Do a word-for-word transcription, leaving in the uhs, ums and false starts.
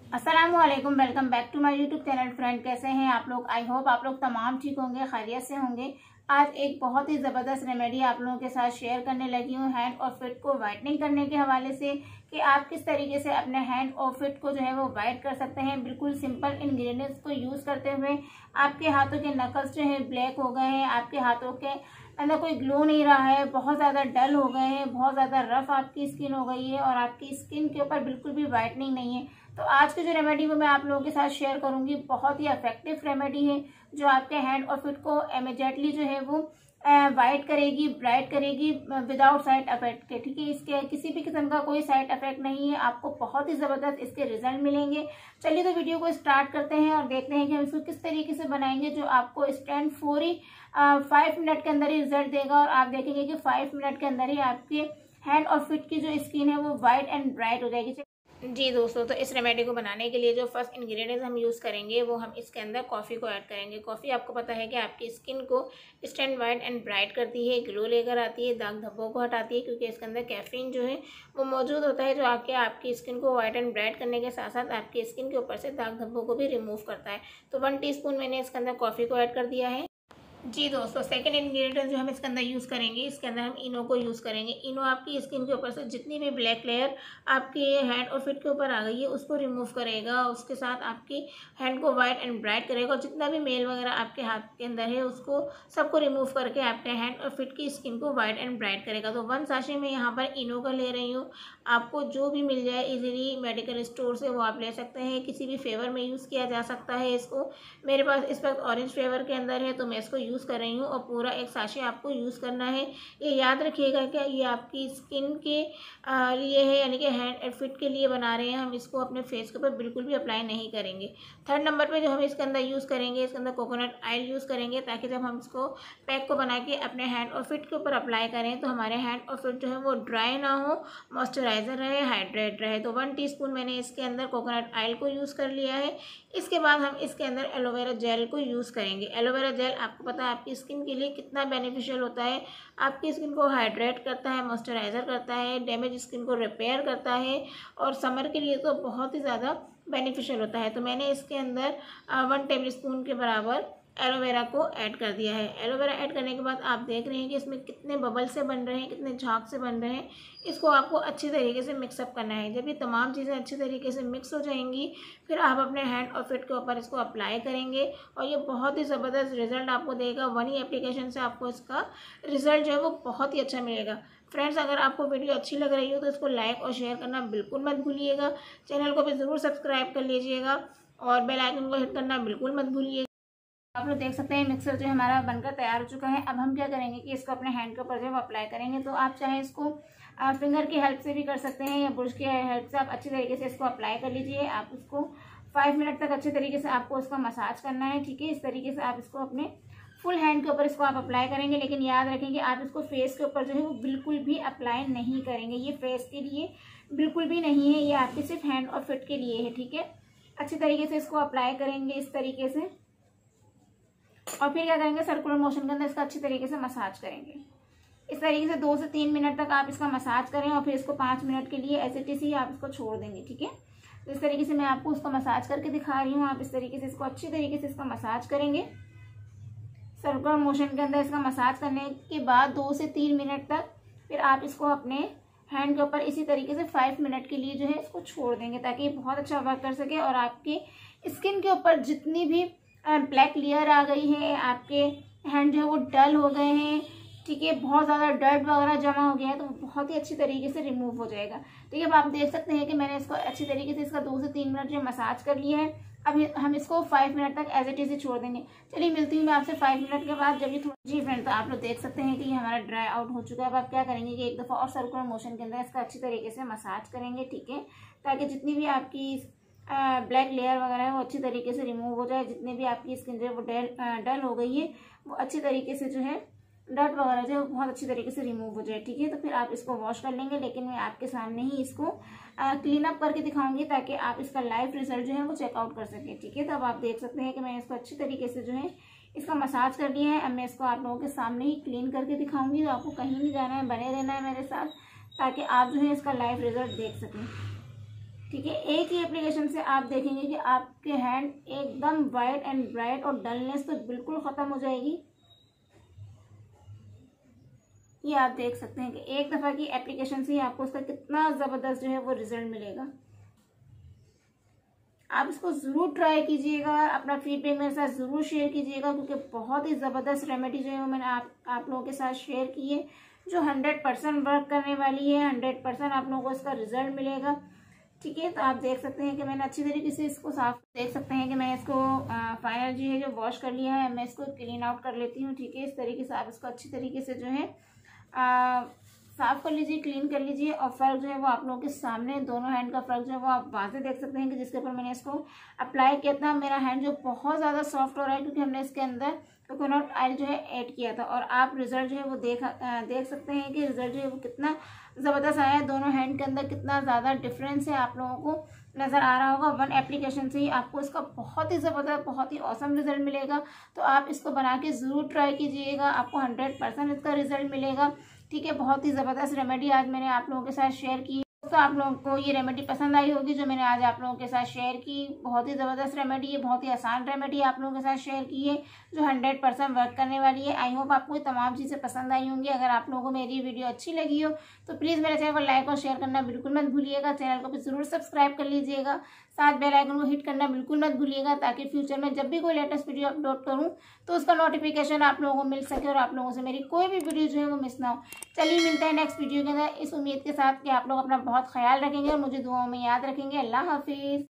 अस्सलामुअलैकुम, welcome back to my YouTube channel. Friend, कैसे हैं आप लोग? आई होप आप लोग तमाम ठीक होंगे, खैरियत से होंगे। आज एक बहुत ही ज़बरदस्त रेमेडी आप लोगों के साथ शेयर करने लगी हूँ हैंड और फिट को वाइटनिंग करने के हवाले से, कि आप किस तरीके से अपने हैंड और फिट को जो है वो वाइट कर सकते हैं बिल्कुल सिंपल इंग्रेडिएंट्स को यूज़ करते हुए। आपके हाथों के नकल्स जो है ब्लैक हो गए हैं, आपके हाथों के अंदर कोई ग्लो नहीं रहा है, बहुत ज़्यादा डल हो गए हैं, बहुत ज़्यादा रफ आपकी स्किन हो गई है और आपकी स्किन के ऊपर बिल्कुल भी वाइटनिंग नहीं है। तो आज की जो रेमेडी वो मैं आप लोगों के साथ शेयर करूंगी, बहुत ही इफेक्टिव रेमेडी है जो आपके हैंड और फिट को इमीडिएटली जो है वो वाइट करेगी, ब्राइट करेगी विदाउट साइड इफेक्ट के। ठीक है, इसके किसी भी किस्म का कोई साइड इफेक्ट नहीं है, आपको बहुत ही ज़बरदस्त इसके रिजल्ट मिलेंगे। चलिए तो वीडियो को स्टार्ट करते हैं और देखते हैं कि हम इसको किस तरीके से बनाएंगे जो आपको इंस्टेंट फौरी फाइव मिनट के अंदर ही रिजल्ट देगा। और आप देखेंगे कि फाइव मिनट के अंदर ही आपके हैंड और फिट की जो स्किन है वो वाइट एंड ब्राइट हो जाएगी। जी दोस्तों, तो इस रेमेडी को बनाने के लिए जो फर्स्ट इंग्रेडिएंट्स हम यूज़ करेंगे वो हम इसके अंदर कॉफ़ी को ऐड करेंगे। कॉफ़ी आपको पता है कि आपकी स्किन को इंस्टेंट वाइट एंड ब्राइट करती है, ग्लो लेकर आती है, दाग धब्बों को हटाती है, क्योंकि इसके अंदर कैफीन जो है वो मौजूद होता है जो आके आपकी स्किन को वाइट एंड ब्राइट करने के साथ साथ आपकी स्किन के ऊपर से दाग धब्बों को भी रिमूव करता है। तो वन टी स्पून मैंने इसके अंदर कॉफ़ी को ऐड कर दिया है। जी दोस्तों, सेकंड इंग्रेडिएंट जो हम इसके अंदर यूज़ करेंगे, इसके अंदर हम इनो को यूज़ करेंगे। इनो आपकी स्किन के ऊपर से जितनी भी ब्लैक लेयर आपके हैंड और फिट के ऊपर आ गई है उसको रिमूव करेगा, उसके साथ आपकी हैंड को वाइट एंड ब्राइट करेगा और जितना भी मेल वगैरह आपके हाथ के अंदर है उसको सबको रिमूव करके आपके हैंड और फिट की स्किन को वाइट एंड ब्राइट करेगा। तो वन साशे में यहाँ पर इनो का ले रही हूँ, आपको जो भी मिल जाए इजीली मेडिकल स्टोर से वो आप ले सकते हैं। किसी भी फ्लेवर में यूज़ किया जा सकता है इसको। मेरे पास इस वक्त ऑरेंज फ्लेवर के अंदर है तो मैं इसको यूज़ कर रही हूँ और पूरा एक साशे आपको यूज़ करना है। ये याद रखिएगा कि ये आपकी स्किन के लिए है, यानी कि हैंड एंड फिट के लिए बना रहे हैं। हम इसको अपने फेस के ऊपर बिल्कुल भी अप्लाई नहीं करेंगे। थर्ड नंबर पे जो हम इसके अंदर यूज़ करेंगे, इसके अंदर कोकोनट ऑयल यूज़ करेंगे, ताकि जब हम इसको पैक को बना के अपने हैंड और फिट के ऊपर अप्लाई करें तो हमारे हैंड और फिट जो है वो ड्राई ना हो, मॉइस्चराइजर रहे, हाइड्रेट रहे। तो वन टीस्पून मैंने इसके अंदर कोकोनट ऑयल को यूज़ कर लिया है। इसके बाद हम इसके अंदर एलोवेरा जेल को यूज़ करेंगे। एलोवेरा जेल आपको पता है आपकी स्किन के लिए कितना बेनिफिशियल होता है, आपकी स्किन को हाइड्रेट करता है, मॉइस्चराइजर करता है, डैमेज स्किन को रिपेयर करता है और समर के लिए तो बहुत ही ज़्यादा बेनिफिशियल होता है। तो मैंने इसके अंदर वन टेबल स्पून के बराबर एलोवेरा को ऐड कर दिया है। एलोवेरा ऐड करने के बाद आप देख रहे हैं कि इसमें कितने बबल से बन रहे हैं, कितने झाग से बन रहे हैं। इसको आपको अच्छी तरीके से मिक्सअप करना है। जब ये तमाम चीज़ें अच्छी तरीके से मिक्स हो जाएंगी फिर आप अपने हैंड और फिट के ऊपर इसको अप्लाई करेंगे और ये बहुत ही ज़बरदस्त रिजल्ट आपको देगा। वन ही एप्लीकेशन से आपको इसका रिजल्ट जो है वो बहुत ही अच्छा मिलेगा। फ्रेंड्स, अगर आपको वीडियो अच्छी लग रही हो तो इसको लाइक और शेयर करना बिल्कुल मत भूलिएगा। चैनल को भी ज़रूर सब्सक्राइब कर लीजिएगा और बेल आइकन को हिट करना बिल्कुल मत भूलिएगा। आप लोग देख सकते हैं मिक्सर जो हमारा बनकर तैयार हो चुका है। अब हम क्या करेंगे कि इसको अपने हैंड के ऊपर जो अप्लाई करेंगे। तो आप चाहे इसको फिंगर की हेल्प से भी कर सकते हैं या ब्रश की हेल्प से आप अच्छी तरीके से इसको अप्लाई कर लीजिए। आप उसको फाइव मिनट तक अच्छे तरीके से आपको उसका मसाज करना है। ठीक है, इस तरीके से आप इसको अपने फुल हैंड के ऊपर इसको आप अप्लाई करेंगे, लेकिन याद रखेंगे आप इसको फेस के ऊपर जो है वो बिल्कुल भी अप्लाई नहीं करेंगे। ये फेस के लिए बिल्कुल भी नहीं है, ये आपके सिर्फ हैंड और फिट के लिए है। ठीक है, अच्छी तरीके से इसको अप्लाई करेंगे इस तरीके से और फिर क्या करेंगे, सर्कुलर मोशन के अंदर इसका अच्छी तरीके से मसाज करेंगे। इस तरीके से दो से तीन मिनट तक आप इसका मसाज करें और फिर इसको पाँच मिनट के लिए ऐसे टीसी आप इसको छोड़ देंगे। ठीक है, तो इस तरीके से मैं आपको उसको मसाज करके दिखा रही हूँ। आप इस तरीके से इसको अच्छी तरीके से इसका मसाज करेंगे। सर्कुलर मोशन के अंदर इसका मसाज करने के बाद दो से तीन मिनट तक फिर आप इसको अपने हैंड के ऊपर इसी तरीके से फाइव मिनट के लिए जो है इसको छोड़ देंगे, ताकि ये बहुत अच्छा वर्क कर सके और आपकी स्किन के ऊपर जितनी भी ब्लैक लेयर आ गई है, आपके हैंड जो है वो डल हो गए हैं, ठीक है, बहुत ज़्यादा डर्ट वगैरह जमा हो गया है, तो बहुत ही अच्छी तरीके से रिमूव हो जाएगा। तो ये अब आप देख सकते हैं कि मैंने इसको अच्छी तरीके से इसका दो से तीन मिनट जो मसाज कर लिया है। अब हम इसको फाइव मिनट तक एज इट इज ही छोड़ देंगे। चलिए मिलती हूँ मैं आपसे फाइव मिनट के बाद जब ये थोड़ा। जी फ्रेंड, तो आप लोग देख सकते हैं कि ये हमारा ड्राई आउट हो चुका है। अब आप क्या करेंगे कि एक दफ़ा और सर्कुलर मोशन के अंदर इसका अच्छी तरीके से मसाज करेंगे। ठीक है, ताकि जितनी भी आपकी ब्लैक लेयर वगैरह है वो अच्छी तरीके से रिमूव हो जाए, जितने भी आपकी स्किन जो है वो डल डल हो गई है वो अच्छी तरीके से जो है डर्ट वगैरह जो है वो बहुत अच्छी तरीके से रिमूव हो जाए। ठीक है, तो फिर आप इसको वॉश कर लेंगे, लेकिन मैं आपके सामने ही इसको क्लीन अप करके दिखाऊंगी ताकि आप इसका लाइव रिजल्ट जो है वो चेकआउट कर सकें। ठीक है, तो अब आप देख सकते हैं कि मैंने इसको अच्छी तरीके से जो है इसका मसाज कर लिया है। अब मैं इसको आप लोगों के सामने ही क्लीन करके दिखाऊंगी, तो आपको कहीं नहीं जाना है, बने रहना है मेरे साथ, ताकि आप जो है इसका लाइव रिजल्ट देख सकें। ठीक है, एक ही एप्लीकेशन से आप देखेंगे कि आपके हैंड एकदम वाइट एंड ब्राइट और डलनेस तो बिल्कुल ख़त्म हो जाएगी। ये आप देख सकते हैं कि एक दफ़ा की एप्लीकेशन से ही आपको उसका कितना ज़बरदस्त जो है वो रिजल्ट मिलेगा। आप इसको ज़रूर ट्राई कीजिएगा, अपना फीडबैक मेरे साथ ज़रूर शेयर कीजिएगा, क्योंकि बहुत ही ज़बरदस्त रेमेडी जो है वो मैंने आप आप लोगों के साथ शेयर की है, जो हंड्रेड परसेंट वर्क करने वाली है। हंड्रेड परसेंट आप लोगों को इसका रिजल्ट मिलेगा। ठीक है, तो आप देख सकते हैं कि मैंने अच्छी तरीके से इसको साफ देख सकते हैं कि मैंने इसको फाइनल जो है जो वॉश कर लिया है। मैं इसको क्लीन आउट कर लेती हूँ। ठीक है, इस तरीके से आप इसको अच्छी तरीके से जो है आ, साफ कर लीजिए, क्लीन कर लीजिए। और फ़र्क जो है वो आप लोगों के सामने दोनों हैंड का फ़र्क जो है वो आप वाज़ेह देख सकते हैं कि जिसके ऊपर मैंने इसको अप्लाई किया था मेरा हैंड जो बहुत ज़्यादा सॉफ्ट हो रहा है, क्योंकि हमने इसके अंदर कोकोनट ऑयल जो है ऐड किया था। और आप रिजल्ट जो है वो देख देख सकते हैं कि रिजल्ट जो है वो कितना ज़बरदस्त आया है। दोनों हैंड के अंदर कितना ज़्यादा डिफरेंस है आप लोगों को नज़र आ रहा होगा। वन एप्लीकेशन से ही आपको इसका बहुत ही ज़बरदस्त, बहुत ही औसम रिजल्ट मिलेगा। तो आप इसको बना के ज़रूर ट्राई कीजिएगा, आपको हंड्रेड परसेंट इसका रिजल्ट मिलेगा। ठीक है, बहुत ही ज़बरदस्त रेमेडी आज मैंने आप लोगों के साथ शेयर की। तो आप लोगों को ये रेमेडी पसंद आई होगी जो मैंने आज आप लोगों के साथ शेयर की। बहुत ही ज़बरदस्त रेमेडी है, बहुत ही आसान रेमेडी आप लोगों के साथ शेयर की है, जो हंड्रेड परसेंट वर्क करने वाली है। आई होप आपको ये तमाम चीज़ें पसंद आई होंगी। अगर आप लोगों को मेरी वीडियो अच्छी लगी हो तो प्लीज़ मेरे चैनल को लाइक और शेयर करना बिल्कुल मत भूलिएगा। चैनल को भी ज़रूर सब्सक्राइब कर लीजिएगा, साथ बेल आइकन को हिट करना बिल्कुल मत भूलिएगा, ताकि फ्यूचर में जब भी कोई लेटेस्ट वीडियो अपलोड करूँ तो उसका नोटिफिकेशन आप लोगों को मिल सके और आप लोगों से मेरी कोई भी वीडियो जो है वो मिस ना हो। चलिए मिलते हैं नेक्स्ट वीडियो के अंदर, इस उम्मीद के साथ कि आप लोग अपना बहुत ख्याल रखेंगे और मुझे दुआओं में याद रखेंगे। अल्लाह हाफिज़।